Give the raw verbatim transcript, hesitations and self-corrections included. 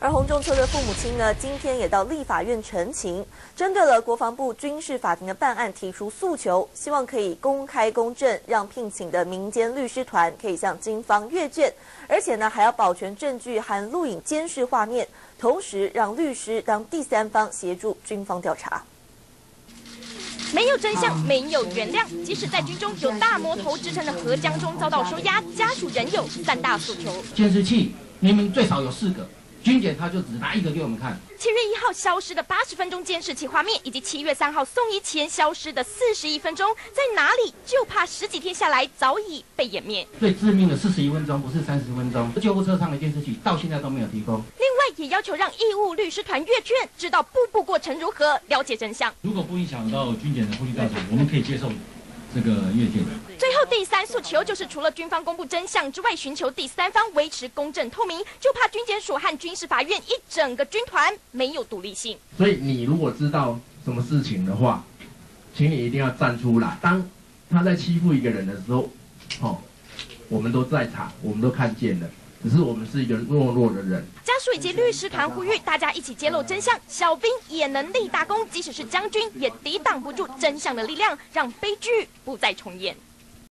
而洪仲秋的父母亲呢，今天也到立法院陈情，针对了国防部军事法庭的办案提出诉求，希望可以公开公正，让聘请的民间律师团可以向军方阅卷，而且呢还要保全证据和录影监视画面，同时让律师当第三方协助军方调查。 没有真相，没有原谅。即使在军中有大魔头之称的何江中遭到收押，家属仍有三大诉求： 监视器明明最少有四个，军检他就只拿一个给我们看。 七月一号消失的八十分钟监视器画面，以及七月三号送医前消失的四十一分钟，在哪里？就怕十几天下来早已被湮灭。 最致命的四十一分钟，不是三十分钟。救护车上的监视器到现在都没有提供。 另外，也要求让义务律师团阅卷，知道步步过程如何，了解真相。 如果不影响到军检的后续调查，我们可以接受这个阅卷。 最后第三诉求就是，除了军方公布真相之外，寻求第三方维持公正透明，就怕军检署和军事法院一整个军团没有独立性。 所以你如果知道什么事情的话，请你一定要站出来。当他在欺负一个人的时候，哦，我们都在场，我们都看见了。 只是我们是一个懦弱的人。 家属以及律师团呼吁大家一起揭露真相，小兵也能立大功。即使是将军，也抵挡不住真相的力量，让悲剧不再重演。